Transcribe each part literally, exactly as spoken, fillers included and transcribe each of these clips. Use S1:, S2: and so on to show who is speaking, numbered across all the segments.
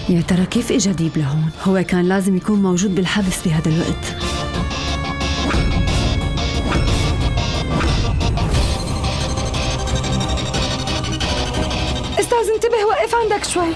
S1: يا ترى كيف اجى ديب لهون؟ هو كان لازم يكون موجود بالحبس بهذا الوقت.
S2: استاذ انتبه، وقف عندك شوي.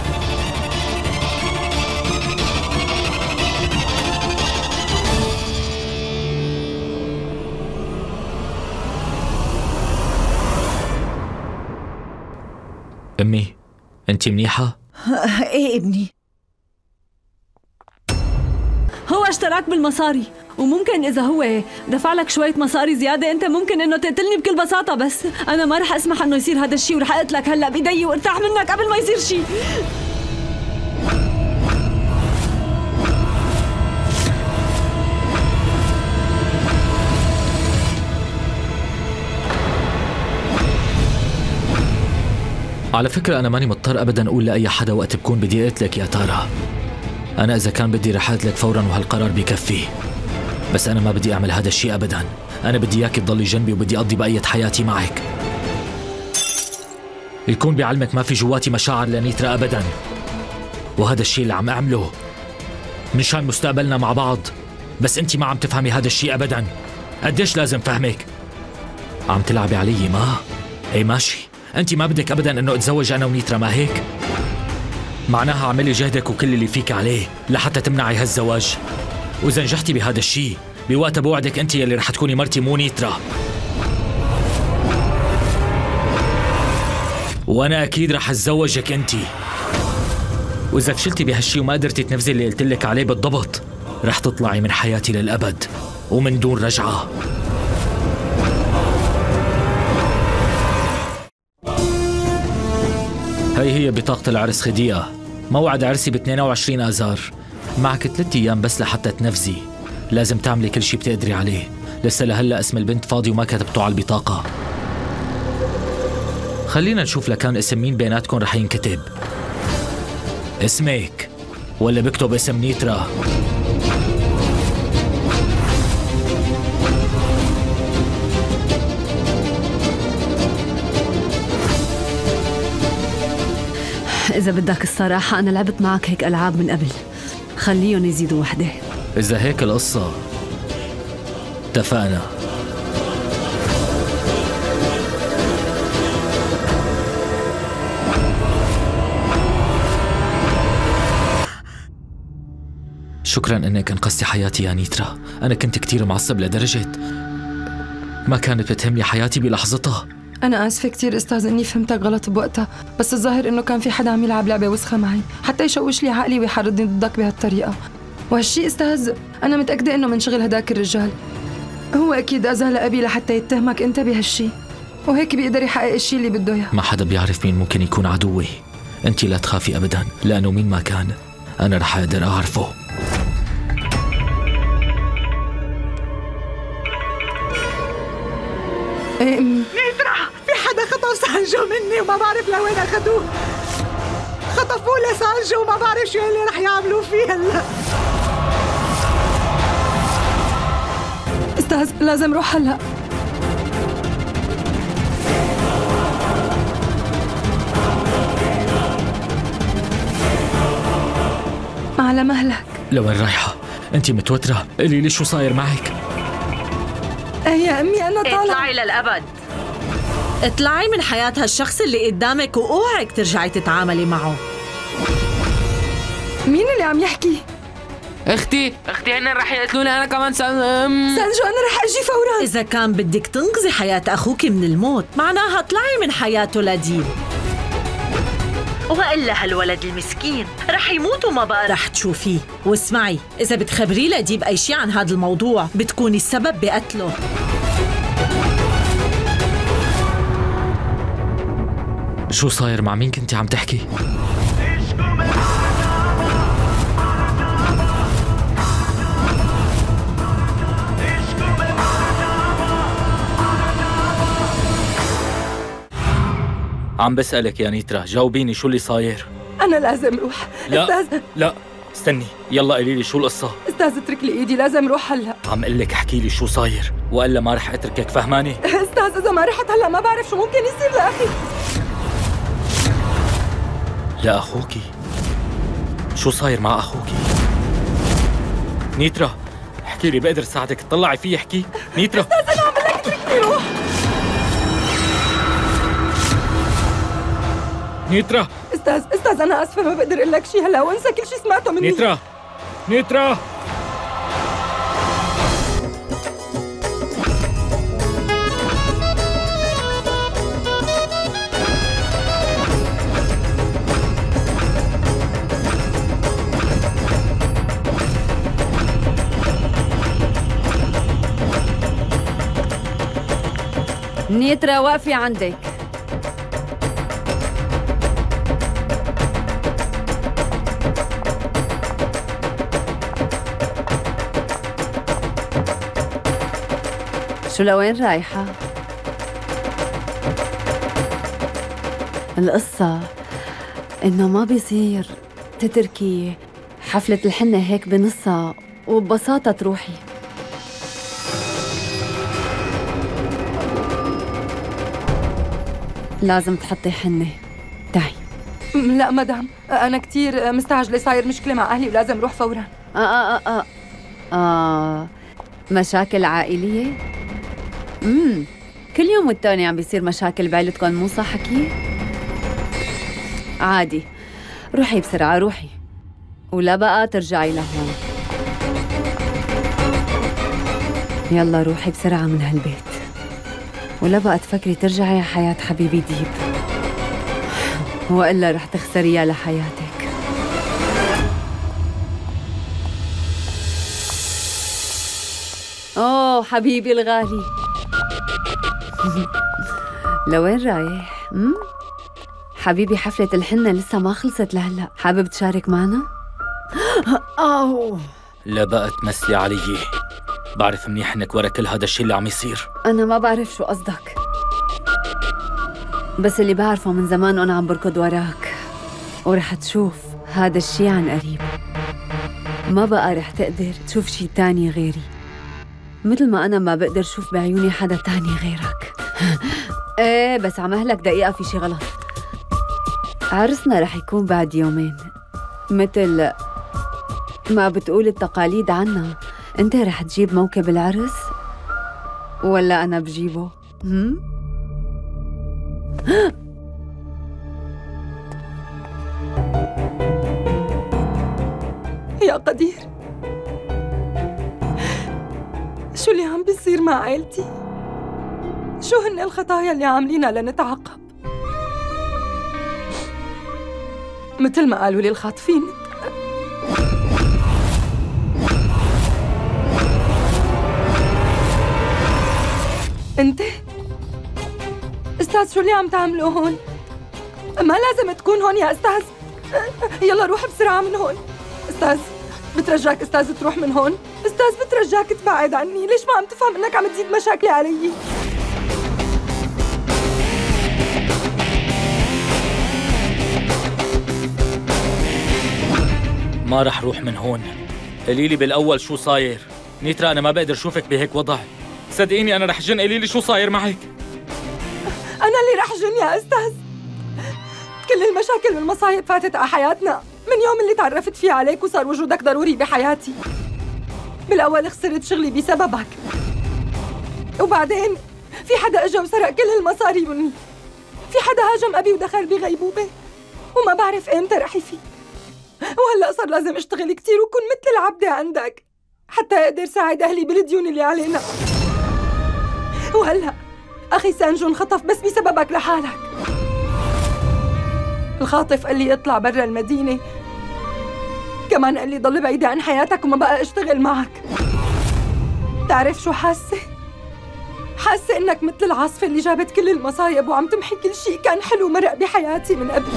S3: أمي، أنت منيحة؟
S4: إيه ابني،
S1: هو اشتراك بالمصاري، وممكن إذا هو دفع لك شوية مصاري زيادة أنت ممكن إنه تقتلني بكل بساطة، بس أنا ما رح أسمح إنه يصير هذا الشيء، ورح أقتلك هلا بإيدي وارتاح منك قبل ما يصير شيء.
S3: على فكرة أنا ماني مضطر أبداً أقول لأي حدا وقت بكون بدي أقتلك يا تارا. أنا إذا كان بدي رح أقتلك فوراً وهالقرار بكفي، بس أنا ما بدي أعمل هذا الشيء أبداً. أنا بدي إياك تضلي جنبي وبدي أقضي بقية حياتي معك. يكون بعلمك ما في جواتي مشاعر لنيترا أبداً، وهذا الشيء اللي عم أعمله مشان مستقبلنا مع بعض، بس أنت ما عم تفهمي هذا الشيء أبداً. قديش لازم فهمك؟ عم تلعبي علي ما؟ إيه ماشي، أنت ما بدك أبداً إنه أتزوج أنا ونيترا، ما هيك؟ معناها اعملي جهدك وكل اللي فيك عليه لحتى تمنعي هالزواج، وإذا نجحتي بهذا الشيء بوقتها بوعدك أنت يلي رح تكوني مرتي مو نيترا. وأنا أكيد رح أتزوجك أنت، وإذا فشلتي بهالشيء وما قدرتي تنفذي اللي قلت لك عليه بالضبط رح تطلعي من حياتي للأبد ومن دون رجعة. هي هي بطاقة العرس خديها. موعد عرسي ب اثنين وعشرين آذار. معك ثلاث أيام بس لحتى تنفذي. لازم تعملي كل شيء بتقدري عليه. لسه لهلا اسم البنت فاضي وما كتبته على البطاقة. خلينا نشوف لكان اسم مين بيناتكم رح ينكتب. اسمك ولا بكتب اسم نيترا؟
S1: إذا بدك الصراحة أنا لعبت معك هيك ألعاب من قبل، خليهم يزيدوا وحدة.
S3: إذا هيك القصة اتفقنا. شكراً إنك انقذتي حياتي يا نيترا. أنا كنت كتير معصب لدرجة ما كانت بتهمني حياتي بلحظتها.
S2: أنا آسفة كتير أستاذ إني فهمتك غلط بوقتها، بس الظاهر إنه كان في حدا عم يلعب لعبة وسخة معي حتى يشوش لي عقلي ويحرضني ضدك بهالطريقة. وهالشي أستاذ أنا متأكدة إنه من شغل هداك الرجال. هو أكيد أذى لأبي لحتى يتهمك أنت بهالشي، وهيك بيقدر يحقق الشي اللي بده إياه.
S3: ما حدا بيعرف مين ممكن يكون عدوي. أنت لا تخافي أبداً، لأنه مين ما كان أنا رح أقدر أعرفه.
S2: إيه أمي؟
S4: نيترا في حدا خطف سانجو مني وما بعرف لوين أخذوه. خطفوه لسانجو وما بعرف شو اللي رح يعملوا فيه هلا.
S2: أستاذ لازم روح هلا. على مهلك.
S3: لوين رايحة؟ أنت متوترة؟ قولي لي شو صاير معك؟
S2: إيه يا أمي أنا طالعة.
S5: اطلعي للأبد، اطلعي من حياة هالشخص اللي قدامك وأوعك ترجعي تتعاملي معه.
S2: مين اللي عم يحكي؟
S6: اختي اختي هن رح يقتلوني انا كمان. سان
S2: سانجو انا رح اجي فورا.
S5: اذا كان بدك تنقذي حياة اخوك من الموت معناها اطلعي من حياته لديب، والا هالولد المسكين رح يموت وما بقى رح تشوفيه. واسمعي، اذا بتخبري لديب اي شيء عن هذا الموضوع بتكوني السبب بقتله.
S3: شو صاير؟ مع مين كنتي عم تحكي؟ عم بسألك يا نيترا، جاوبيني شو اللي صاير؟
S2: أنا لازم روح.
S3: لا
S2: أستاذ
S3: لا استني، يلا قولي لي شو القصة.
S2: أستاذ اترك لي إيدي، لازم روح هلا.
S3: عم قلك احكي لي شو صاير وإلا ما رح أتركك، فهماني؟
S2: أستاذ إذا ما رحت هلا ما بعرف شو ممكن يصير لأخي.
S3: لأخوكي؟ شو صاير مع أخوك؟ نيترا احكي لي، بقدر ساعدك. تطلعي فيه احكي نيترا.
S2: استاذ انا عم لك اتركني روح.
S3: نيترا
S2: استاذ استاذ انا اسفه، ما بقدر اقول لك شيء هلا، وانسى كل شيء سمعته مني.
S3: نيترا نيترا
S1: نيترا وقفي عندك. شو لوين رايحة؟ القصة إنه ما بيصير تتركي حفلة الحنة هيك بنصها وببساطة تروحي. لازم تحطي حنة. تعي.
S2: لا مدام، أنا كتير مستعجلة، صاير مشكلة مع أهلي ولازم روح فوراً.
S1: آه آه آه آه, آه. مشاكل عائلية؟ امم كل يوم والتاني عم بيصير مشاكل بعيلتكم، مو صح حكي؟ عادي، روحي بسرعة روحي، ولا بقى ترجعي لهون. يلا روحي بسرعة من هالبيت، ولا بقى تفكري ترجعي على حياة حبيبي ديب، وإلا رح تخسريها لحياتك. أوه حبيبي الغالي. لوين رايح؟ أم؟ حبيبي حفلة الحنة لسه ما خلصت لهلا، حابب تشارك معنا؟ أوه
S3: لا بقى تمثلي علي، بعرف منيح انك ورا كل هذا الشيء اللي عم يصير.
S1: أنا ما بعرف شو قصدك، بس اللي بعرفه من زمان وأنا عم بركض وراك، ورح تشوف هذا الشيء عن قريب. ما بقى رح تقدر تشوف شيء تاني غيري، مثل ما أنا ما بقدر شوف بعيوني حدا تاني غيرك. ايه بس عم أهلك دقيقة، في شي غلط. عرسنا رح يكون بعد يومين، مثل ما بتقول التقاليد عنا. انت رح تجيب موكب العرس ولا أنا بجيبه؟ هم؟
S2: يا قدير، شو اللي عم بيصير مع عائلتي؟ شو هن الخطايا اللي عاملينها لنتعاقب؟ مثل ما قالوا لي الخاطفين، انت استاذ شو اللي عم تعمله هون؟ ما لازم تكون هون يا استاذ. يلا روح بسرعة من هون. استاذ بترجاك استاذ تروح من هون. استاذ بترجاك تبعد عني، ليش ما عم تفهم انك عم تزيد مشاكلي علي؟
S3: ما رح روح من هون. قليلي بالاول شو صاير. نيترا انا ما بقدر اشوفك بهيك وضع، صدقيني انا رح جن. قليلي شو صاير معك.
S2: انا اللي رح جن يا استاذ. كل المشاكل والمصايب فاتت على حياتنا من يوم اللي تعرفت فيه عليك وصار وجودك ضروري بحياتي. بالاول خسرت شغلي بسببك، وبعدين في حدا اجا وسرق كل هالمصاري مني. في حدا هاجم ابي ودخل بغيبوبه وما بعرف امتى رح يفيق. وهلا صار لازم اشتغل كثير وكون مثل العبده عندك حتى اقدر ساعد اهلي بالديون اللي علينا. وهلا اخي سانجو انخطف بس بسببك لحالك. الخاطف قال لي اطلع برا المدينه، كمان قال لي ضل بعيده عن حياتك وما بقى اشتغل معك. تعرف شو حاسه؟ حاسه انك مثل العاصفه اللي جابت كل المصايب وعم تمحي كل شيء كان حلو مرق بحياتي من قبل.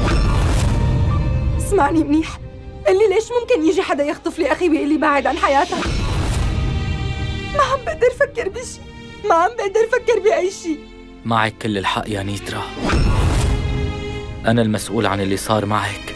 S2: اسمعني منيح، قل لي ليش ممكن يجي حدا يخطف لي اخي ويقول لي بعد عن حياتك؟ ما عم بقدر افكر بشيء، ما عم بقدر افكر باي شيء.
S3: معك كل الحق يا نيترا، انا المسؤول عن اللي صار معك،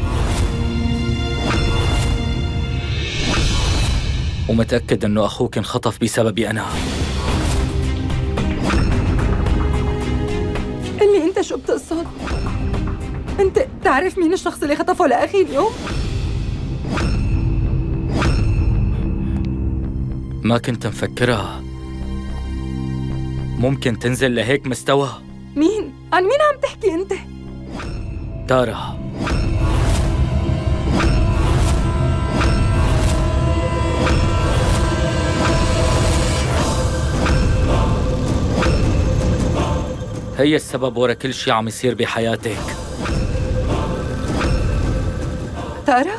S3: ومتأكد انه اخوك انخطف بسببي انا.
S2: قل لي انت شو بتقصد؟ انت تعرف مين الشخص اللي خطفه لاخي اليوم؟
S3: ما كنت مفكرها ممكن تنزل لهيك مستوى.
S2: مين؟ عن مين عم تحكي انت؟
S3: تارا. هي السبب ورا كل شي عم يصير بحياتك.
S2: تارا؟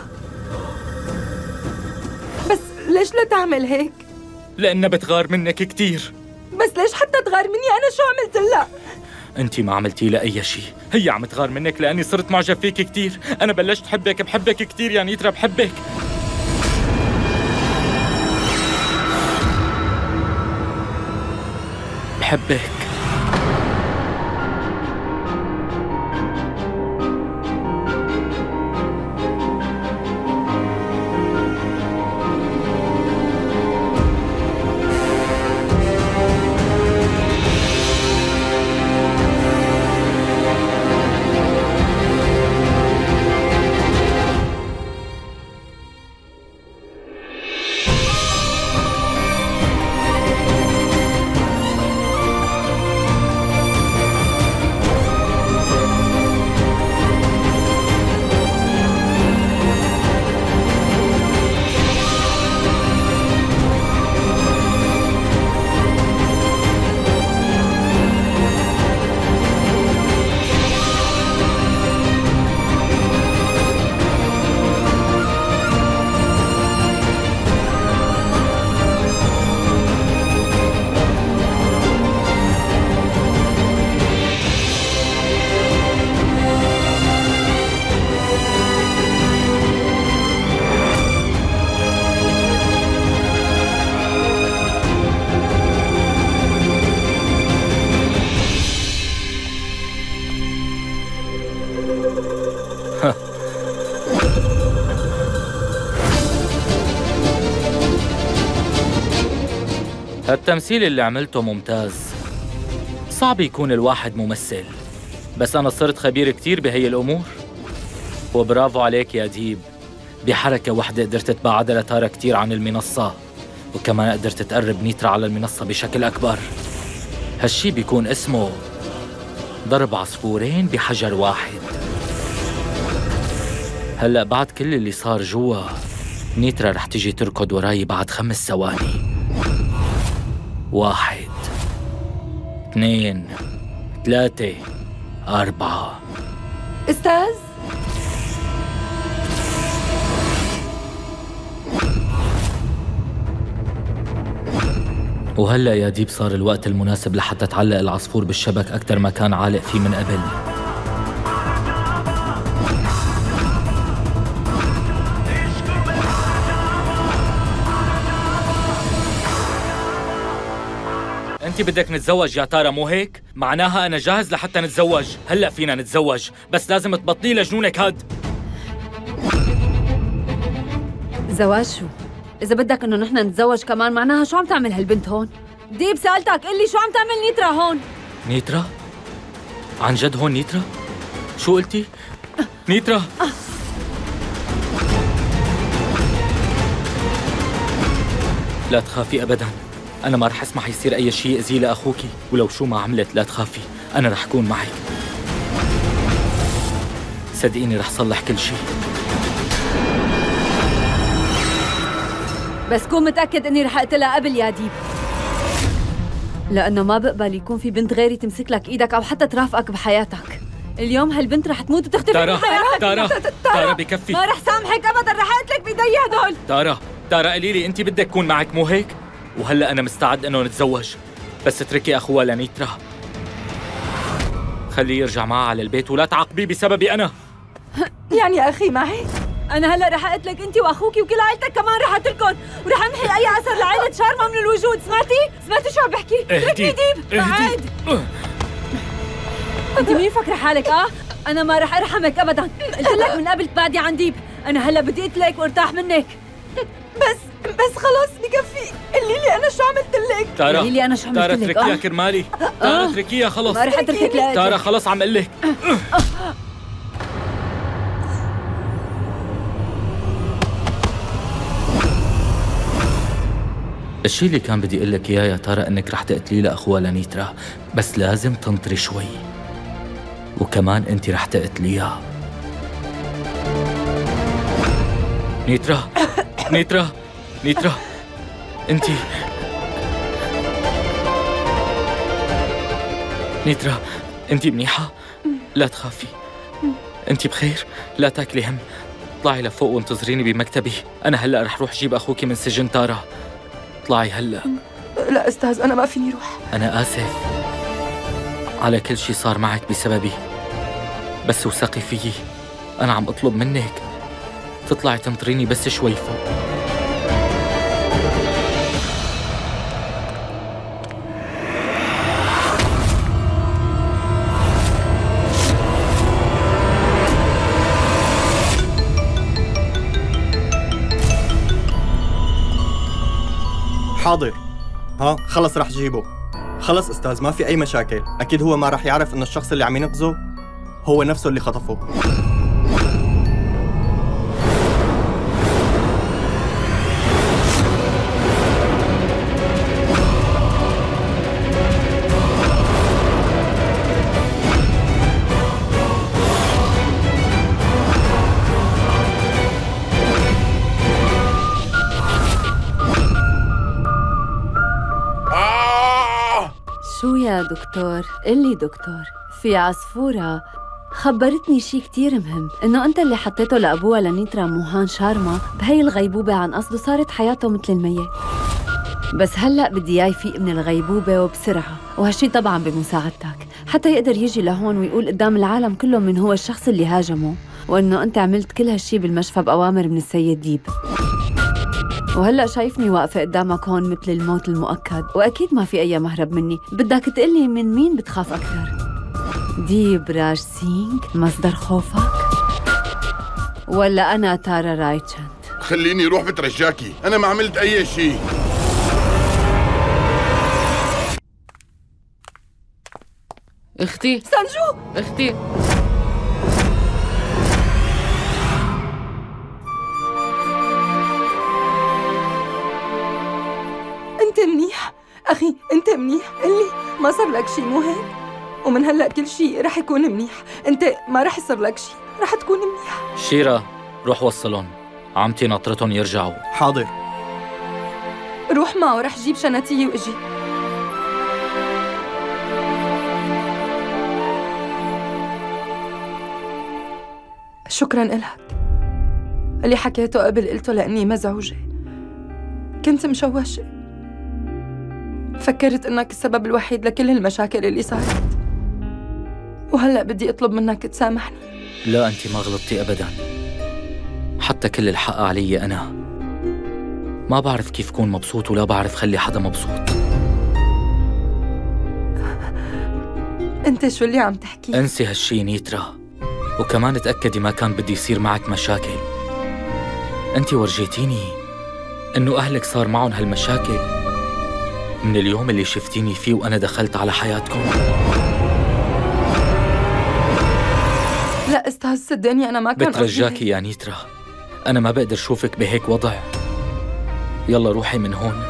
S2: بس ليش لا تعمل هيك؟
S3: لأنها بتغار منك كتير.
S2: بس ليش حتى تغار مني؟ أنا شو عملت لها؟
S3: أنتِ ما عملتي لها أي شي، هي عم تغار منك لأني صرت معجب فيك كتير. أنا بلشت حبك بحبك كتير يا نيترا، بحبك. بحبك. هالتمثيل اللي عملته ممتاز. صعب يكون الواحد ممثل، بس أنا صرت خبير كتير بهي الأمور. وبرافو عليك يا ديب، بحركة واحدة قدرت تبعدها لتارا كتير عن المنصة، وكمان قدرت تقرب نيترا على المنصة بشكل أكبر. هالشي بيكون اسمه ضرب عصفورين بحجر واحد. هلأ بعد كل اللي صار جوا، نيترا رح تيجي تركض وراي بعد خمس ثواني. واحد، اثنين، ثلاثة، أربعة.
S2: أستاذ؟
S3: وهلأ يا ديب صار الوقت المناسب لحتى تعلق العصفور بالشبك أكثر ما كان عالق فيه من قبل. انت بدك نتزوج يا تارا مو هيك؟ معناها انا جاهز لحتى نتزوج. هلا فينا نتزوج، بس لازم تبطلي لجنونك هاد.
S1: زواج شو؟ اذا بدك انه نحن نتزوج كمان معناها شو عم تعمل هالبنت هون؟ ديب سألتك قل لي شو عم تعمل نيترا هون؟
S3: نيترا؟ عن جد هون نيترا؟ شو قلتي؟ نيترا؟ لا تخافي ابدا، أنا ما رح أسمح يصير أي شيء يأذي لأخوكي، ولو شو ما عملت لا تخافي، أنا رح أكون معك. صدقيني رح صلح كل شيء.
S1: بس كون متأكد إني رح أقتلها قبل يا ديب، لأنه ما بقبل يكون في بنت غيري تمسك لك إيدك أو حتى ترافقك بحياتك. اليوم هالبنت رح تموت وتختفي
S3: تارا
S1: من حياتك.
S3: تارا تارا بكفي.
S1: ما رح سامحك أبدا، رح أقتلك بإيدي هدول.
S3: تارا تارا قولي لي أنت بدك كون معك مو هيك؟ وهلأ أنا مستعد إنه نتزوج، بس اتركي أخوها لنيترا. خليه يرجع معها على البيت ولا تعاقبيه بسببي أنا.
S2: يعني أخي معي؟
S1: أنا هلأ رح أقتلك أنت وأخوكي وكل عائلتك كمان رح أتركهم، ورح أمحي أي أثر لعائلة شارما من الوجود. سمعتي؟ سمعتي شو عم بحكي؟ اتركني ديب. بعد أنت مين فكرة حالك أه؟ أنا ما رح أرحمك أبدا، قلت لك من قبل تبعدي عن ديب. أنا هلأ بدي أقتلك وارتاح منك.
S2: بس بس خلاص بكفي، قولي لي أنا شو عملت لك؟
S3: تارا
S1: قولي لي أنا شو عملت لك؟
S3: تارا اتركيها كرمالي. تارا اتركيها خلص.
S1: ما رح أتركك لك.
S3: تارا خلص عم قلك. الشيء اللي كان بدي اقول لك اياه يا ترى انك رح تقتلي لاخوها لنيترا، بس لازم تنطري شوي، وكمان انت رح تقتليها. نيترا نيترا نيترا انت نيترا انت منيحة؟ لا تخافي، انت بخير؟ لا تاكلي هم. اطلعي لفوق وانتظريني بمكتبي، انا هلا رح روح جيب اخوك من سجن تارا. اطلعي هلا.
S2: لا استاذ، انا ما فيني روح.
S3: انا اسف على كل شي صار معك بسببي، بس وثقي فيي، انا عم اطلب منك تطلعي تنطريني بس شوي فوق.
S7: حاضر. ها خلص رح جيبه. خلص استاذ، ما في اي مشاكل. اكيد هو ما رح يعرف انه الشخص اللي عم ينقذه هو نفسه اللي خطفه.
S1: شو يا دكتور؟ قلي دكتور، في عصفورة خبرتني شي كتير مهم، إنه أنت اللي حطيته لأبوها لنيترا موهان شارما بهي الغيبوبة عن قصد، وصارت حياته مثل الميت. بس هلأ بدي إياه يفيق من الغيبوبة وبسرعة، وهالشي طبعاً بمساعدتك، حتى يقدر يجي لهون ويقول قدام العالم كله من هو الشخص اللي هاجمه، وإنه أنت عملت كل هالشي بالمشفى بأوامر من السيد ديب. وهلأ شايفني واقفة قدامك هون مثل الموت المؤكد، وأكيد ما في أي مهرب مني. بدك تقلي من مين بتخاف أكثر؟ ديب راج سينغ مصدر خوفك؟ ولا أنا تارا رايتشند؟
S8: خليني روح بترجاكي، أنا ما عملت أي شيء.
S6: اختي
S2: سانجو
S6: اختي
S2: انت منيح؟ اخي انت منيح؟ قلي ما صار لك شي مو هيك؟ ومن هلا كل شي رح يكون منيح، انت ما رح يصير لك شي، رح تكون منيح.
S3: شيرا روح وصلهم، عمتي ناطرتهم يرجعوا.
S7: حاضر.
S2: روح معه، رح جيب شنطتي واجي. شكراً إلك. اللي حكيته قبل قلته لأني مزعوجة، كنت مشوشة، فكرت إنك السبب الوحيد لكل المشاكل اللي صارت، وهلأ بدي أطلب منك تسامحني.
S3: لا أنت ما غلطتي أبداً، حتى كل الحق علي أنا. ما بعرف كيف كون مبسوط ولا بعرف خلي حدا مبسوط.
S2: أنت شو اللي عم تحكي؟
S3: انسي هالشي نيترا، وكمان تأكدي ما كان بدي يصير معك مشاكل. أنت ورجيتيني إنه أهلك صار معهم هالمشاكل من اليوم اللي شفتيني فيه وأنا دخلت على حياتكم.
S2: لا أستاذ صدقني أنا ما كان
S3: بترجاكي يا نيترا، أنا ما بقدر شوفك بهيك وضع. يلا روحي من هون.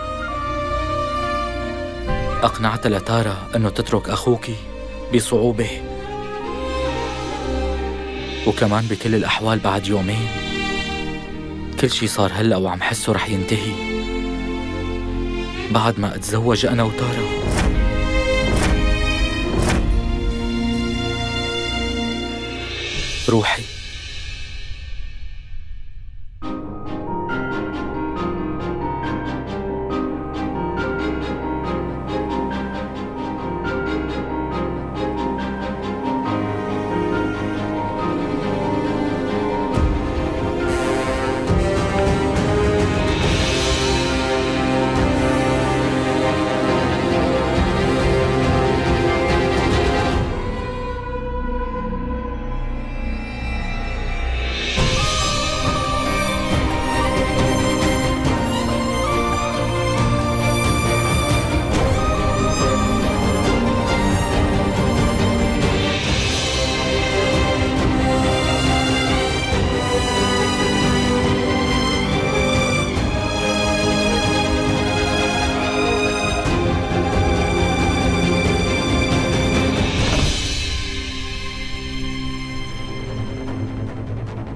S3: أقنعت لتارا إنه تترك أخوكي بصعوبة، وكمان بكل الأحوال بعد يومين كل شي صار هلأ وعم حسه رح ينتهي بعد ما أتزوج أنا وتارا. روحي.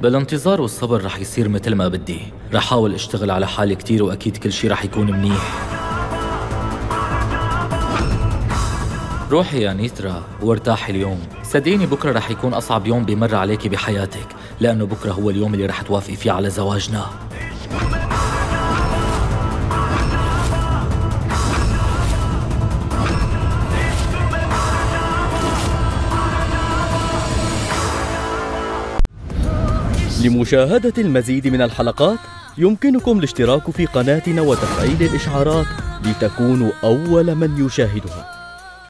S3: بالانتظار والصبر رح يصير مثل ما بدي. رح حاول اشتغل على حالي كتير واكيد كل شي رح يكون منيح. روحي يا نيترا وارتاحي اليوم. صدقيني بكره رح يكون اصعب يوم بيمر عليكي بحياتك، لانه بكره هو اليوم اللي رح توافقي فيه على زواجنا.
S9: لمشاهدة المزيد من الحلقات يمكنكم الاشتراك في قناتنا وتفعيل الإشعارات لتكونوا أول من يشاهدها.